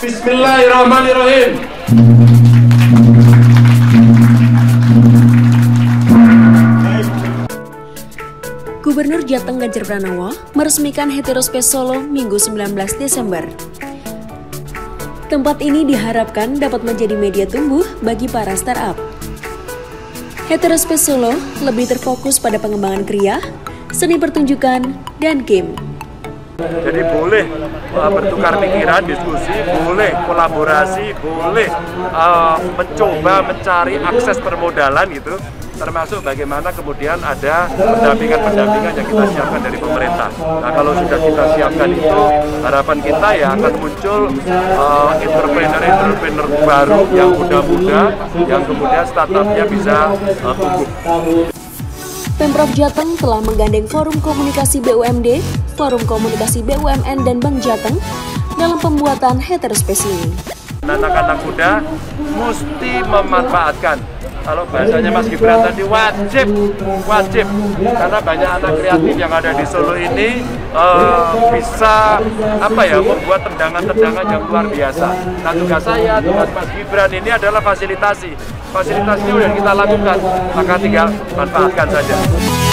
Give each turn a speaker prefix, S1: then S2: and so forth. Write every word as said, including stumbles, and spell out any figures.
S1: Bismillahirrahmanirrahim.
S2: Gubernur Jateng Ganjar Pranowo meresmikan Heterospace Solo Minggu sembilan belas Desember. Tempat ini diharapkan dapat menjadi media tumbuh bagi para startup. Heterospace Solo lebih terfokus pada pengembangan kriya, seni pertunjukan, dan game.
S1: Jadi boleh uh, bertukar pikiran, diskusi, boleh kolaborasi, boleh uh, mencoba mencari akses permodalan gitu, termasuk bagaimana kemudian ada pendampingan-pendampingan yang kita siapkan dari pemerintah. Nah, kalau sudah kita siapkan itu, harapan kita ya akan muncul uh, entrepreneur-entrepreneur baru yang muda-muda, yang kemudian startupnya bisa uh, tumbuh.
S2: Pemprov Jateng telah menggandeng Forum Komunikasi B U M D, Forum Komunikasi B U M N, dan Bank Jateng dalam pembuatan Heterospace ini.
S1: Anak-anak muda mesti memanfaatkan, kalau bahasanya Mas Gibran tadi, wajib, wajib, karena banyak anak kreatif yang ada di Solo ini uh, bisa apa ya membuat tendangan-tendangan yang luar biasa. Nah, tugas saya, tugas Mas Gibran ini adalah fasilitasi. Fasilitasinya sudah kita lakukan, maka tinggal manfaatkan saja.